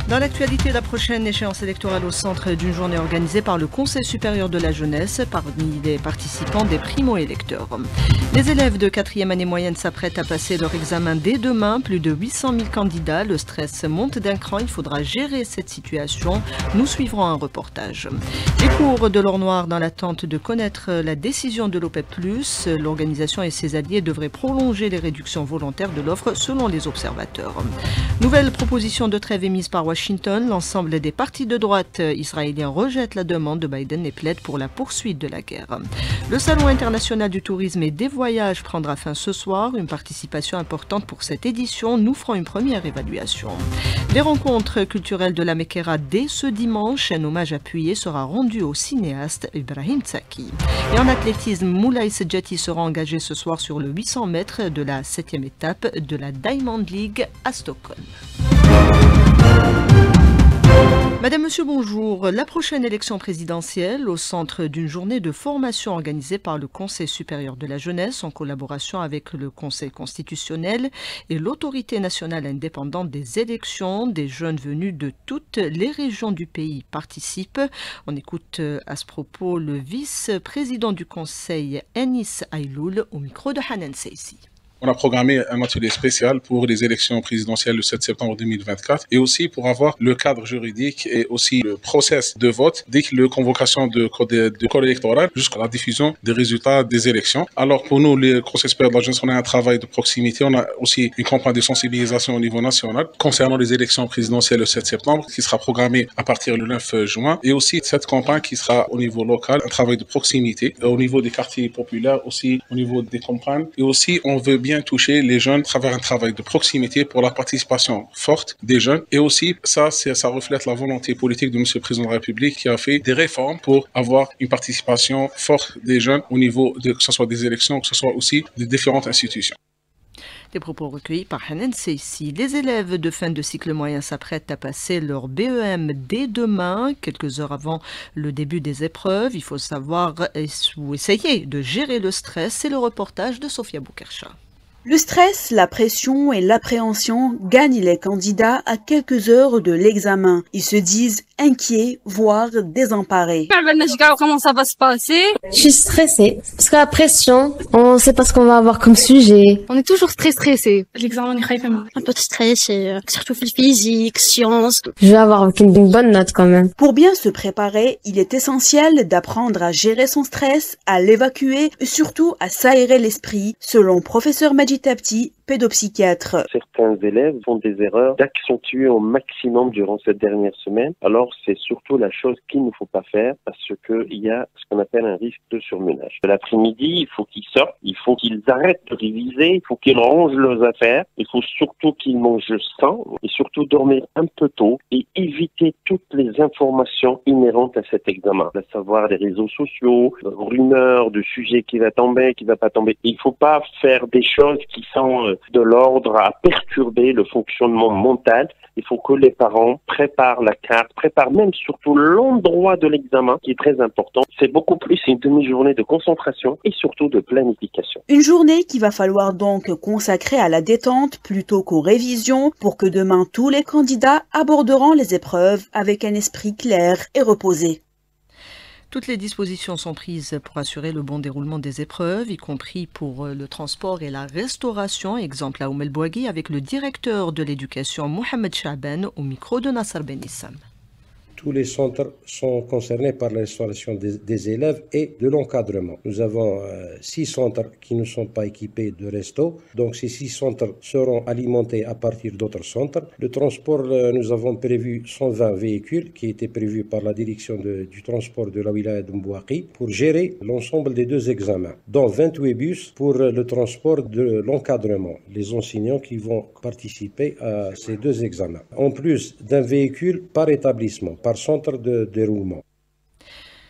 Dans l'actualité, la prochaine échéance électorale au centre d'une journée organisée par le Conseil supérieur de la jeunesse, parmi les participants des primo-électeurs. Les élèves de 4e année moyenne s'apprêtent à passer leur examen dès demain. Plus de 800 000 candidats. Le stress monte d'un cran. Il faudra gérer cette situation. Nous suivrons un reportage. Les cours de l'or noir dans l'attente de connaître la décision de l'OPEP+. L'organisation et ses alliés devraient prolonger les réductions volontaires de l'offre selon les observateurs. Nouvelle proposition de trêve émise par Washington. L'ensemble des partis de droite israéliens rejettent la demande de Biden et plaident pour la poursuite de la guerre. Le Salon international du tourisme et des voyages prendra fin ce soir. Une participation importante pour cette édition. Nous ferons une première évaluation. Les rencontres culturelles de la Mekera dès ce dimanche. Un hommage appuyé sera rendu au cinéaste Ibrahim Tsaki. Et en athlétisme, Moulay Sedjati sera engagé ce soir sur le 800 mètres de la 7e étape de la Diamond League à Stockholm. Madame, Monsieur, bonjour. La prochaine élection présidentielle au centre d'une journée de formation organisée par le Conseil supérieur de la jeunesse en collaboration avec le Conseil constitutionnel et l'Autorité nationale indépendante des élections. Des jeunes venus de toutes les régions du pays participent. On écoute à ce propos le vice-président du Conseil, Enis Ayloul, au micro de Hanan Seissi. On a programmé un atelier spécial pour les élections présidentielles le 7 septembre 2024 et aussi pour avoir le cadre juridique et aussi le process de vote dès que la convocation de code électoral jusqu'à la diffusion des résultats des élections. Alors pour nous, les conseils supérieurs de la jeunesse, on a un travail de proximité. On a aussi une campagne de sensibilisation au niveau national concernant les élections présidentielles le 7 septembre qui sera programmée à partir du 9 juin et aussi cette campagne qui sera au niveau local, un travail de proximité au niveau des quartiers populaires, aussi au niveau des campagnes et aussi on veut bien toucher les jeunes à travers un travail de proximité pour la participation forte des jeunes. Et aussi, ça reflète la volonté politique de M. le Président de la République qui a fait des réformes pour avoir une participation forte des jeunes au niveau de, que ce soit des élections, que ce soit aussi des différentes institutions. Des propos recueillis par Hanan Seissi. Les élèves de fin de cycle moyen s'apprêtent à passer leur BEM dès demain, quelques heures avant le début des épreuves. Il faut savoir ou essayer de gérer le stress. C'est le reportage de Sofia Boukercha. Le stress, la pression et l'appréhension gagnent les candidats à quelques heures de l'examen. Ils se disent inquiets, voire désemparés. Comment ça va se passer? Je suis stressée parce que la pression, on ne sait pas ce qu'on va avoir comme sujet. On est toujours très stressé. L'examen est un peu de stress, surtout physique, sciences. Je vais avoir une bonne note quand même. Pour bien se préparer, il est essentiel d'apprendre à gérer son stress, à l'évacuer et surtout à s'aérer l'esprit, selon professeur Majid Tapti, pédopsychiatre. Certains élèves font des erreurs d'accentuer au maximum durant cette dernière semaine. Alors c'est surtout la chose qu'il ne faut pas faire parce qu'il y a ce qu'on appelle un risque de surmenage. L'après-midi, il faut qu'ils sortent, il faut qu'ils arrêtent de réviser, il faut qu'ils rangent leurs affaires, il faut surtout qu'ils mangent sain et surtout dormir un peu tôt et éviter toutes les informations inhérentes à cet examen, à savoir les réseaux sociaux, rumeurs de sujets qui va tomber, qui va pas tomber. Il ne faut pas faire des choses qui sont de l'ordre à perturber le fonctionnement mental. Il faut que les parents préparent la carte, préparent même surtout l'endroit de l'examen qui est très important. C'est beaucoup plus une demi-journée de concentration et surtout de planification. Une journée qu'il va falloir donc consacrer à la détente plutôt qu'aux révisions pour que demain tous les candidats aborderont les épreuves avec un esprit clair et reposé. Toutes les dispositions sont prises pour assurer le bon déroulement des épreuves, y compris pour le transport et la restauration. Exemple à Oumel Bouagui avec le directeur de l'éducation Mohamed Chaban au micro de Nasser Benissam. Tous les centres sont concernés par la restauration des élèves et de l'encadrement. Nous avons 6 centres qui ne sont pas équipés de resto. Donc ces 6 centres seront alimentés à partir d'autres centres. Le transport, nous avons prévu 120 véhicules qui étaient prévus par la direction du transport de la wilaya de Mbouaki pour gérer l'ensemble des 2 examens, dont 28 bus pour le transport de l'encadrement, les enseignants qui vont participer à ces 2 examens. En plus d'un véhicule par établissement, par centre de déroulement.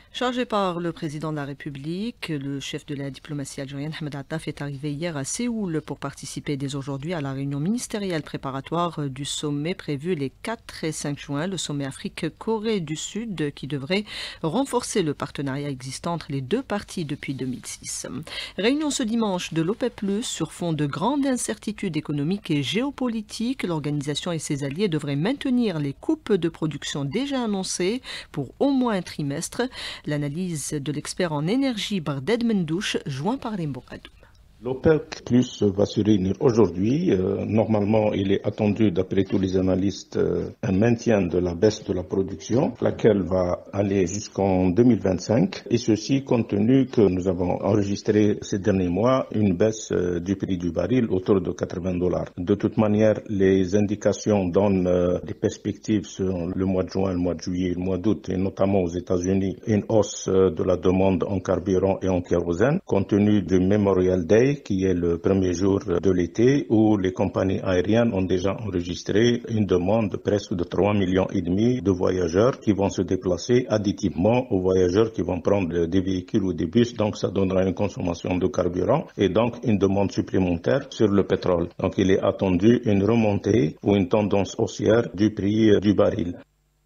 Chargé par le président de la République, le chef de la diplomatie algérienne, Ahmed Attaf, est arrivé hier à Séoul pour participer dès aujourd'hui à la réunion ministérielle préparatoire du sommet prévu les 4 et 5 juin, le sommet Afrique-Corée du Sud, qui devrait renforcer le partenariat existant entre les deux parties depuis 2006. Réunion ce dimanche de l'OPEP+, sur fond de grandes incertitudes économiques et géopolitiques. L'organisation et ses alliés devraient maintenir les coupes de production déjà annoncées pour au moins un trimestre. L'analyse de l'expert en énergie Barded Mendouche, joint par Rimboradou. L'OPEC Plus va se réunir aujourd'hui. Normalement, il est attendu, d'après tous les analystes, un maintien de la baisse de la production, laquelle va aller jusqu'en 2025. Et ceci compte tenu que nous avons enregistré ces derniers mois une baisse du prix du baril autour de $80. De toute manière, les indications donnent des perspectives sur le mois de juin, le mois de juillet, le mois d'août, et notamment aux États-Unis, une hausse de la demande en carburant et en kérosène, compte tenu du Memorial Day, qui est le premier jour de l'été, où les compagnies aériennes ont déjà enregistré une demande de presque de 3,5 millions de voyageurs qui vont se déplacer additivement aux voyageurs qui vont prendre des véhicules ou des bus. Donc ça donnera une consommation de carburant et donc une demande supplémentaire sur le pétrole. Donc il est attendu une remontée ou une tendance haussière du prix du baril.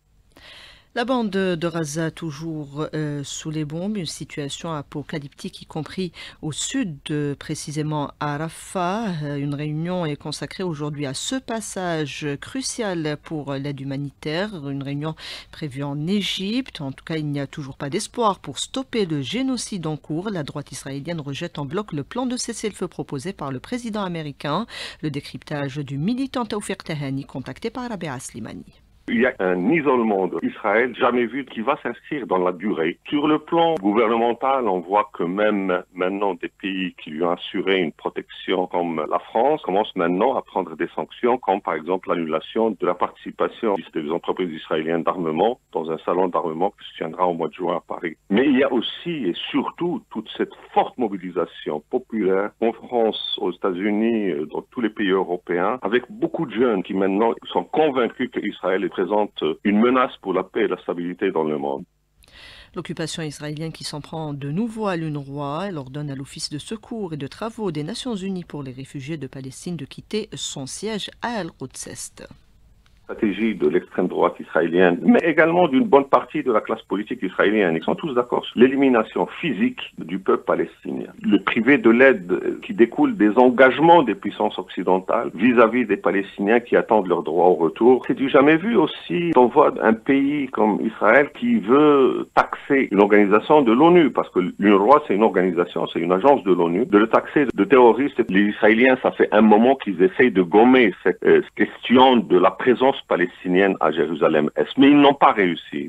La bande de Gaza toujours sous les bombes, une situation apocalyptique y compris au sud, précisément à Rafah. Une réunion est consacrée aujourd'hui à ce passage crucial pour l'aide humanitaire, une réunion prévue en Égypte. En tout cas, il n'y a toujours pas d'espoir pour stopper le génocide en cours. La droite israélienne rejette en bloc le plan de cessez-le-feu proposé par le président américain. Le décryptage du militant Tawfiq Tahani contacté par Rabia Slimani. Il y a un isolement d'Israël jamais vu qui va s'inscrire dans la durée. Sur le plan gouvernemental, on voit que même maintenant des pays qui lui ont assuré une protection comme la France commencent maintenant à prendre des sanctions comme par exemple l'annulation de la participation des entreprises israéliennes d'armement dans un salon d'armement qui se tiendra au mois de juin à Paris. Mais il y a aussi et surtout toute cette forte mobilisation populaire en France, aux États-Unis, dans tous les pays européens, avec beaucoup de jeunes qui maintenant sont convaincus qu'Israël présente une menace pour la paix et la stabilité dans le monde. L'occupation israélienne qui s'en prend de nouveau à l'UNRWA, elle ordonne à l'Office de secours et de travaux des Nations Unies pour les réfugiés de Palestine de quitter son siège à Al-Quds Est. Stratégie de l'extrême droite israélienne, mais également d'une bonne partie de la classe politique israélienne. Ils sont tous d'accord sur l'élimination physique du peuple palestinien. Le privé de l'aide qui découle des engagements des puissances occidentales vis-à-vis des Palestiniens qui attendent leur droit au retour. C'est du jamais vu aussi. On voit un pays comme Israël qui veut taxer une organisation de l'ONU, parce que l'UNRWA c'est une organisation, c'est une agence de l'ONU, de le taxer de terroriste. Les Israéliens, ça fait un moment qu'ils essayent de gommer cette question de la présence palestinienne à Jérusalem-Est, mais ils n'ont pas réussi.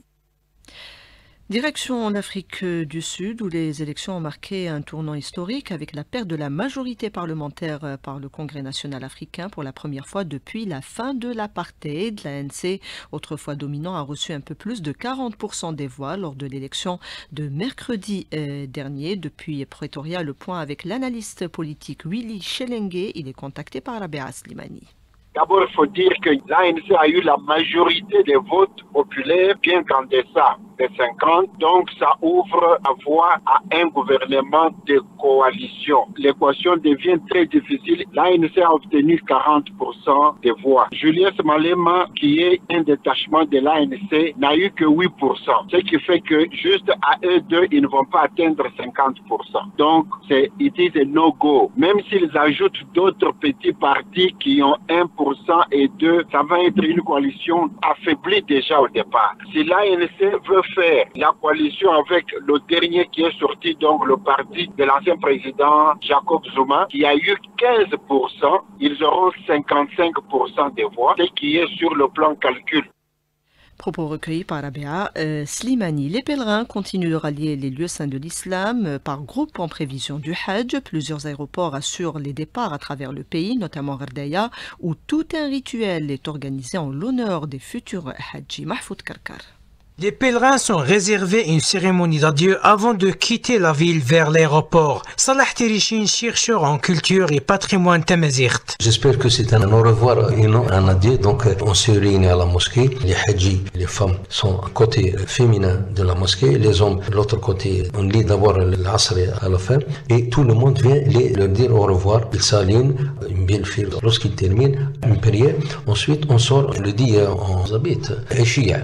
Direction l'Afrique du Sud, où les élections ont marqué un tournant historique avec la perte de la majorité parlementaire par le Congrès national africain pour la première fois depuis la fin de l'apartheid. L'ANC, autrefois dominant, a reçu un peu plus de 40% des voix lors de l'élection de mercredi dernier. Depuis Pretoria, le point avec l'analyste politique Willy Chelenge, il est contacté par Rabia Slimani. D'abord, il faut dire que l'ANC a eu la majorité des votes populaires bien qu'en deçà des 50. Donc, ça ouvre la voie à un gouvernement de coalition. L'équation devient très difficile. L'ANC a obtenu 40% des voix. Julius Malema, qui est un détachement de l'ANC, n'a eu que 8%. Ce qui fait que juste à eux deux, ils ne vont pas atteindre 50%. Donc, it is a no-go. Même s'ils ajoutent d'autres petits partis qui ont 1% et 2, ça va être une coalition affaiblie déjà au départ. Si l'ANC veut faire la coalition avec le dernier qui est sorti, donc le parti de l'ancien président Jacob Zuma, qui a eu 15%, ils auront 55% des voix, ce qui est sur le plan calcul. Propos recueillis par Rabia Slimani. Les pèlerins continuent de rallier les lieux saints de l'islam par groupe en prévision du Hajj. Plusieurs aéroports assurent les départs à travers le pays, notamment Gardaya, où tout un rituel est organisé en l'honneur des futurs Hajji. Mahfoud Karkar. Les pèlerins sont réservés une cérémonie d'adieu avant de quitter la ville vers l'aéroport. Salah Terichine, chercheur en culture et patrimoine tamazight. J'espère que c'est un au revoir et non un adieu. Donc on se réunit à la mosquée. Les hadjis, les femmes sont côté féminin de la mosquée, les hommes de l'autre côté. On lit d'abord l'asr à la fin et tout le monde vient leur dire au revoir. Ils s'alignent, une belle file. Lorsqu'ils terminent, une prière. Ensuite on sort, le dit en zabit, Ishia.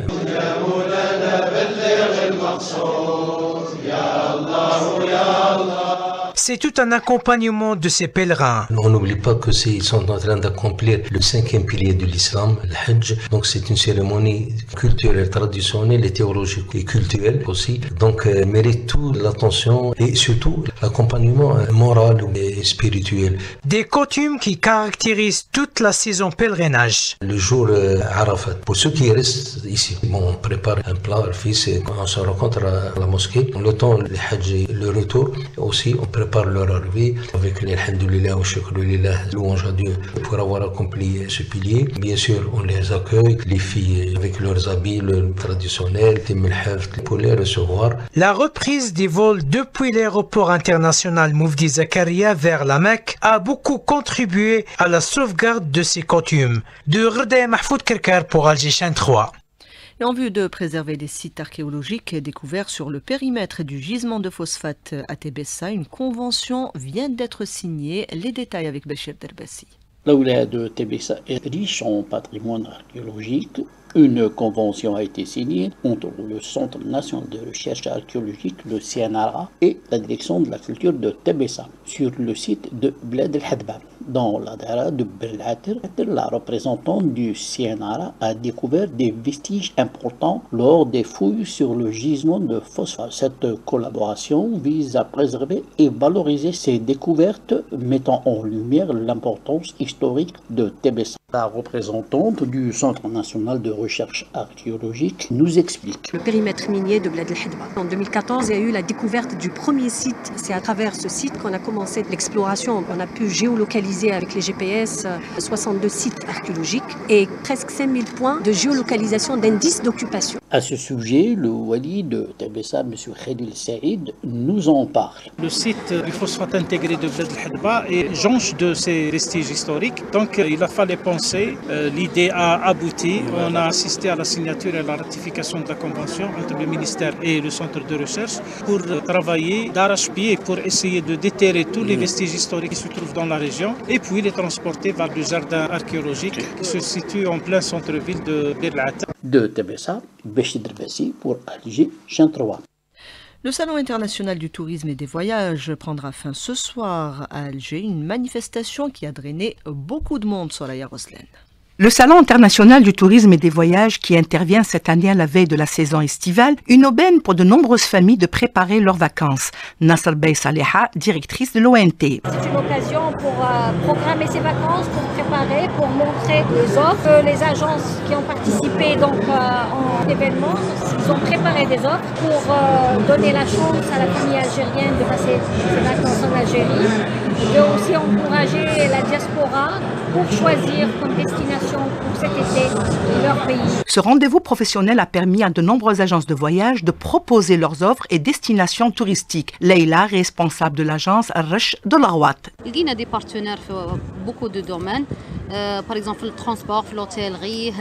C'est tout un accompagnement de ces pèlerins. On n'oublie pas que ils sont en train d'accomplir le 5e pilier de l'islam, le Hajj. Donc c'est une cérémonie culturelle, traditionnelle et théologique et culturelle aussi. Donc mérite toute l'attention et surtout l'accompagnement moral et spirituel. Des coutumes qui caractérisent toute la saison pèlerinage. Le jour Arafat, pour ceux qui restent ici, on prépare un plat, le fils, et on se rencontre à la mosquée. Le temps, le Hajj et le retour, aussi on prépare leur arrivée avec l'Alhamdulillah ou Shukrillah, louange à Dieu pour avoir accompli ce pilier. Bien sûr, on les accueille, les filles avec leurs habits traditionnels, pour les recevoir. La reprise des vols depuis l'aéroport international Moufdi Zakaria vers la Mecque a beaucoup contribué à la sauvegarde de ces coutumes. De Reda Mahfoud Kerkar pour Alger Chaîne 3. Et en vue de préserver les sites archéologiques découverts sur le périmètre du gisement de phosphate à Tébessa, une convention vient d'être signée. Les détails avec Bachir Derbassi. La wilaya de Tébessa est riche en patrimoine archéologique. Une convention a été signée entre le Centre national de recherche archéologique, le CNRA, et la direction de la culture de Tébessa, sur le site de Bled el-Hadba. Dans la dara de Bel'ater, la représentante du CNRA a découvert des vestiges importants lors des fouilles sur le gisement de phosphate. Cette collaboration vise à préserver et valoriser ces découvertes, mettant en lumière l'importance historique de Tébessa. La représentante du Centre national de recherche archéologique nous explique. Le périmètre minier de Bled el-Hadba. En 2014, il y a eu la découverte du premier site. C'est à travers ce site qu'on a commencé l'exploration. On a pu géolocaliser avec les GPS 62 sites archéologiques et presque 5000 points de géolocalisation d'indices d'occupation. À ce sujet, le wali de Tébessa, M. Khalil Saïd, nous en parle. Le site du phosphate intégré de Bled el-Hadba est jonche de ces vestiges historiques. Donc il a fallu penser. L'idée a abouti. On a assisté à la signature et à la ratification de la convention entre le ministère et le centre de recherche pour travailler d'arrache-pied pour essayer de déterrer tous les vestiges historiques qui se trouvent dans la région et puis les transporter vers le jardin archéologique qui se situe en plein centre-ville de Bel'ater. De Tébessa, Bachir Derbassi pour Alger, Chaîne 3. Le Salon international du tourisme et des voyages prendra fin ce soir à Alger, une manifestation qui a drainé beaucoup de monde sur la Yaroslen. Le Salon international du tourisme et des voyages qui intervient cette année à la veille de la saison estivale, une aubaine pour de nombreuses familles de préparer leurs vacances. Nasser Bey Saleha, directrice de l'ONT. C'est une occasion pour programmer ses vacances, pour préparer, pour montrer les offres. Les agences qui ont participé donc en événement, ils ont préparé des offres pour donner la chance à la famille algérienne de passer ses vacances en Algérie, de aussi encourager la diaspora pour choisir comme destination pour cet été leur pays. Ce rendez-vous professionnel a permis à de nombreuses agences de voyage de proposer leurs offres et destinations touristiques. Leïla, responsable de l'agence Rush de l'Arwat. Il y a des partenaires dans beaucoup de domaines. Par exemple le transport, l'hôtellerie,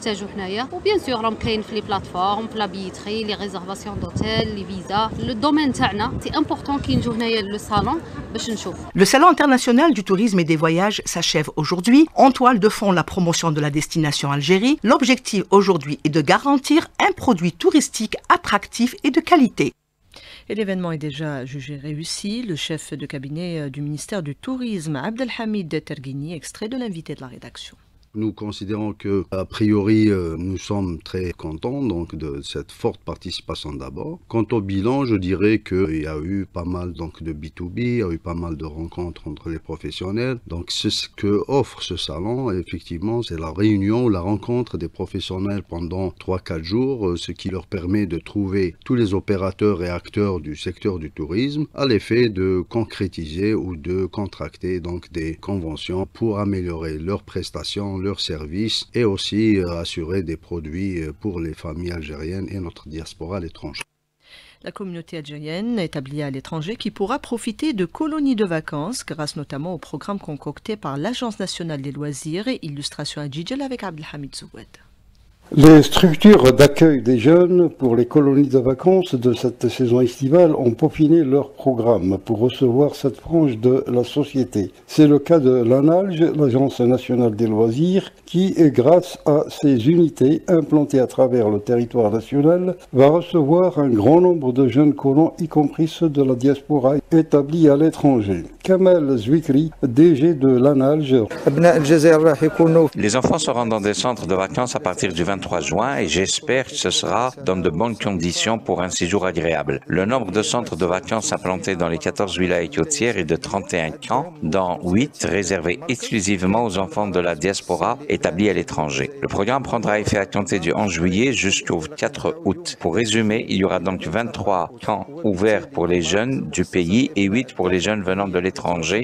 ou bien sûr les plateformes, la billetterie, les réservations d'hôtels, les visas. Le domaine c'est important qu'il y ait le salon. Le Salon international du tourisme et des voyages s'achève aujourd'hui. En toile de fond, la promotion de la destination Algérie. L'objectif aujourd'hui est de garantir un produit touristique attractif et de qualité. Et l'événement est déjà jugé réussi. Le chef de cabinet du ministère du Tourisme, Abdelhamid Terguini, extrait de l'invité de la rédaction. Nous considérons que, a priori, nous sommes très contents donc, de cette forte participation d'abord. Quant au bilan, je dirais qu'il y a eu pas mal donc, de B2B, il y a eu pas mal de rencontres entre les professionnels. Donc c'est ce que offre ce salon, effectivement, c'est la réunion, la rencontre des professionnels pendant 3-4 jours, ce qui leur permet de trouver tous les opérateurs et acteurs du secteur du tourisme à l'effet de concrétiser ou de contracter donc, des conventions pour améliorer leurs prestations, leur service et aussi assurer des produits pour les familles algériennes et notre diaspora à l'étranger. La communauté algérienne établie à l'étranger qui pourra profiter de colonies de vacances grâce notamment au programme concocté par l'Agence nationale des loisirs et illustration à Djidjel avec Abdelhamid Zoued. Les structures d'accueil des jeunes pour les colonies de vacances de cette saison estivale ont peaufiné leur programme pour recevoir cette frange de la société. C'est le cas de l'ANALGE, l'Agence nationale des loisirs, qui, grâce à ses unités implantées à travers le territoire national, va recevoir un grand nombre de jeunes colons, y compris ceux de la diaspora établis à l'étranger. Kamel Zouikri, DG de l'ANALGE. Les enfants seront dans des centres de vacances à partir du 23 juin et j'espère que ce sera dans de bonnes conditions pour un séjour agréable. Le nombre de centres de vacances implantés dans les 14 wilayas côtières est de 31 camps, dont 8 réservés exclusivement aux enfants de la diaspora établis à l'étranger. Le programme prendra effet à compter du 11 juillet jusqu'au 4 août. Pour résumer, il y aura donc 23 camps ouverts pour les jeunes du pays et 8 pour les jeunes venant de l'étranger.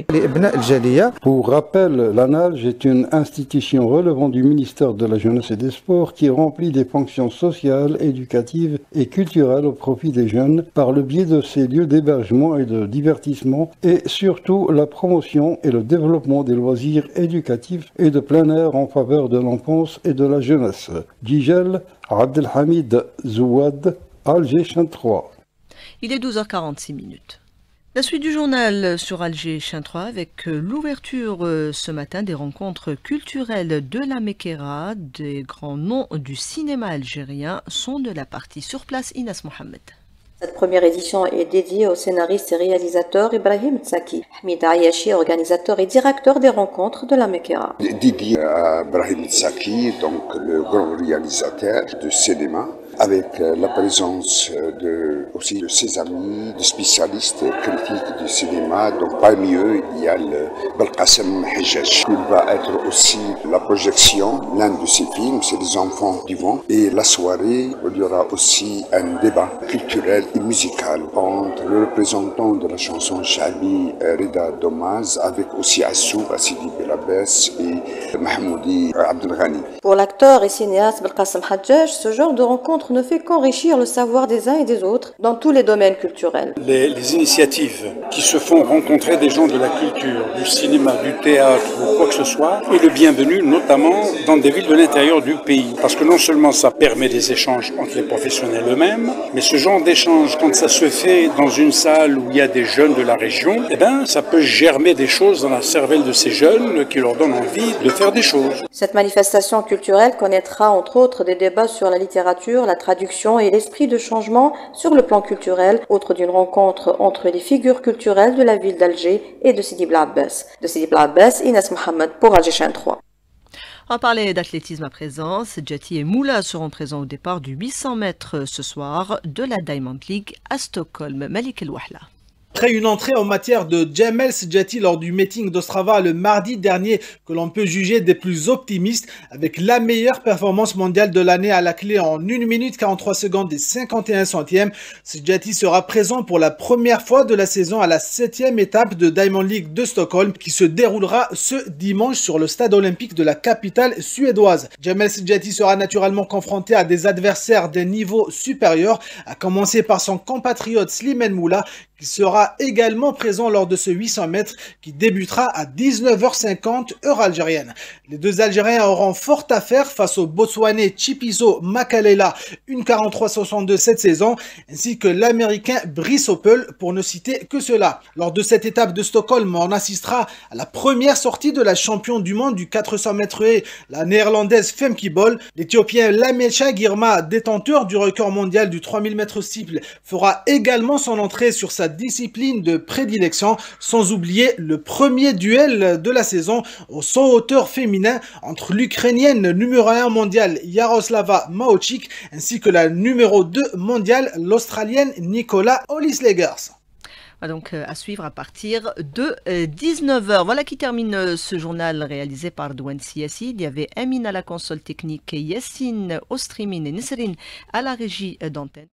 Pour rappel, l'ANALGE est une institution relevant du ministère de la Jeunesse et des Sports qui remplit des fonctions sociales, éducatives et culturelles au profit des jeunes par le biais de ses lieux d'hébergement et de divertissement et surtout la promotion et le développement des loisirs éducatifs et de plein air en faveur de l'enfance et de la jeunesse. Djidjel, Abdelhamid Zouad, Alger Chaîne 3. Il est 12h46. La suite du journal sur Alger Chaîne 3 avec l'ouverture ce matin des rencontres culturelles de la Mekera. Des grands noms du cinéma algérien sont de la partie sur place. Inès Mohamed. Cette première édition est dédiée au scénariste et réalisateur Ibrahim Tsaki. Hamid Ayashi, organisateur et directeur des rencontres de la Mekera. Dédié à Ibrahim Tsaki, donc le grand réalisateur de cinéma, avec la présence aussi de ses amis, de spécialistes critiques du cinéma. Donc parmi eux, il y a le Belkacem Hajjaj. Il va être aussi la projection, l'un de ses films, c'est Les Enfants du Vent. Et la soirée, il y aura aussi un débat culturel et musical entre le représentant de la chanson Chabi, Rida Domaz, avec aussi Assoub, Assidi Belabès et Mahmoudi Abdelghani. Pour l'acteur et cinéaste Belkacem Hajjaj, ce genre de rencontre ne fait qu'enrichir le savoir des uns et des autres dans tous les domaines culturels. Les initiatives qui se font rencontrer des gens de la culture, du cinéma, du théâtre ou quoi que ce soit, est le bienvenu, notamment dans des villes de l'intérieur du pays. Parce que non seulement ça permet des échanges entre les professionnels eux-mêmes, mais ce genre d'échange, quand ça se fait dans une salle où il y a des jeunes de la région, eh ben, ça peut germer des choses dans la cervelle de ces jeunes qui leur donnent envie de faire des choses. Cette manifestation culturelle connaîtra entre autres des débats sur la littérature, la traduction et l'esprit de changement sur le plan culturel, autre d'une rencontre entre les figures culturelles de la ville d'Alger et de Sidi Bla Abbas. De Sidi Bla Abbas, Inès Mohamed pour Alger Chaîne 3. On va parler d'athlétisme à présent. Sedjati et Moula seront présents au départ du 800 mètres ce soir de la Diamond League à Stockholm. Malik El Wahla. Après une entrée en matière de Jamel Sedjati lors du meeting d'Ostrava le mardi dernier que l'on peut juger des plus optimistes avec la meilleure performance mondiale de l'année à la clé en 1 minute 43 secondes et 51 centièmes, Sedjati sera présent pour la première fois de la saison à la 7e étape de Diamond League de Stockholm qui se déroulera ce dimanche sur le stade olympique de la capitale suédoise. Jamel Sedjati sera naturellement confronté à des adversaires d'un niveau supérieur, à commencer par son compatriote Slimane Moula qui sera également présent lors de ce 800 mètres qui débutera à 19h50 heure algérienne. Les deux Algériens auront fort à faire face au Botswanais Chipiso Makalela, 1:43,62 cette saison, ainsi que l'Américain Brice Hoppel, pour ne citer que cela. Lors de cette étape de Stockholm, on assistera à la première sortie de la championne du monde du 400 mètres haies, la néerlandaise Femke Bol. L'Éthiopien Lamechia Girma, détenteur du record mondial du 3000 mètres steeple, fera également son entrée sur sa discipline de prédilection, sans oublier le premier duel de la saison au saut hauteur féminin entre l'Ukrainienne numéro 1 mondiale Yaroslava Maochik ainsi que la numéro 2 mondiale l'Australienne Nicola Hollis-Legers. Donc à suivre à partir de 19h. Voilà qui termine ce journal réalisé par Douane Siassi. Il y avait Amine à la console technique, Yassine au streaming et Nesrine à la régie d'antenne.